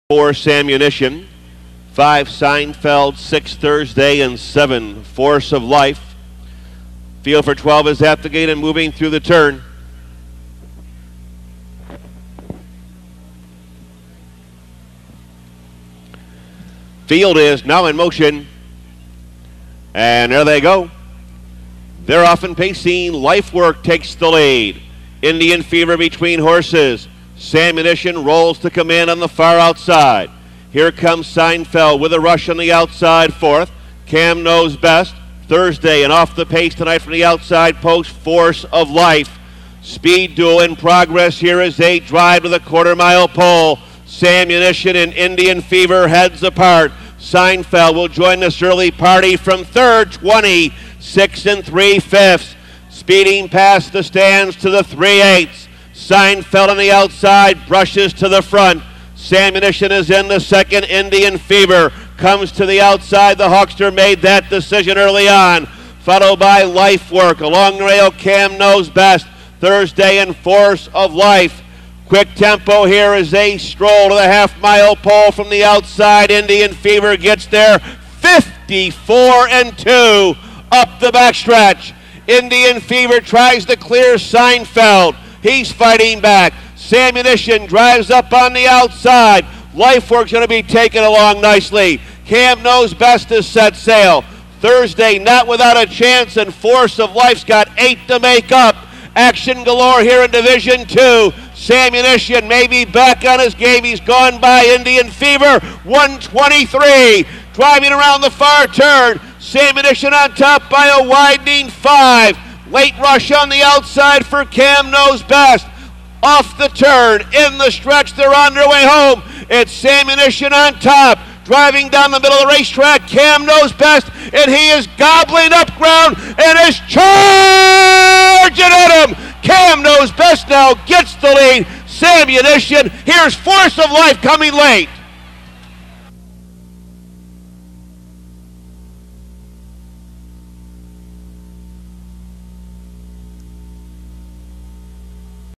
4 Sammunition, 5 Seinfeld, 6 Thursday, and 7 Force of Life. Field for 12 is at the gate and moving through the turn. Field is now in motion, and there they go. They're off and pacing. Life Work takes the lead. Indian Fever between horses. Sammunition rolls to command on the far outside. Here comes Seinfeld with a rush on the outside fourth. Cam Knows Best. Thursday and off the pace tonight from the outside post, Force of Life. Speed duel in progress here as they drive to the quarter-mile pole. Sammunition and Indian Fever heads apart. Seinfeld will join this early party from third, 26 3/5. Speeding past the stands to the 3/8. Seinfeld on the outside brushes to the front. Sammunition is in the second. Indian Fever comes to the outside. The Hawkster made that decision early on. Followed by Life Work. Along the rail, Cam Knows Best. Thursday and Force of Life. Quick tempo here as they stroll to the half-mile pole from the outside. Indian Fever gets there 54-2 up the backstretch. Indian Fever tries to clear Seinfeld. He's fighting back. Sammunition drives up on the outside. Lifework's going to be taken along nicely. Cam Knows Best has set sail. Thursday not without a chance, and Force of Life's got 8 to make up. Action galore here in Division 2. Sammunition may be back on his game. He's gone by Indian Fever. 123. Driving around the far turn. Sammunition on top by a widening 5. Late rush on the outside for Cam Knows Best. Off the turn, in the stretch, they're on their way home. It's Sammunition on top. Driving down the middle of the racetrack, Cam Knows Best, and he is gobbling up ground and is charging at him. Cam Knows Best now gets the lead. Sammunition, here's Force of Life coming late.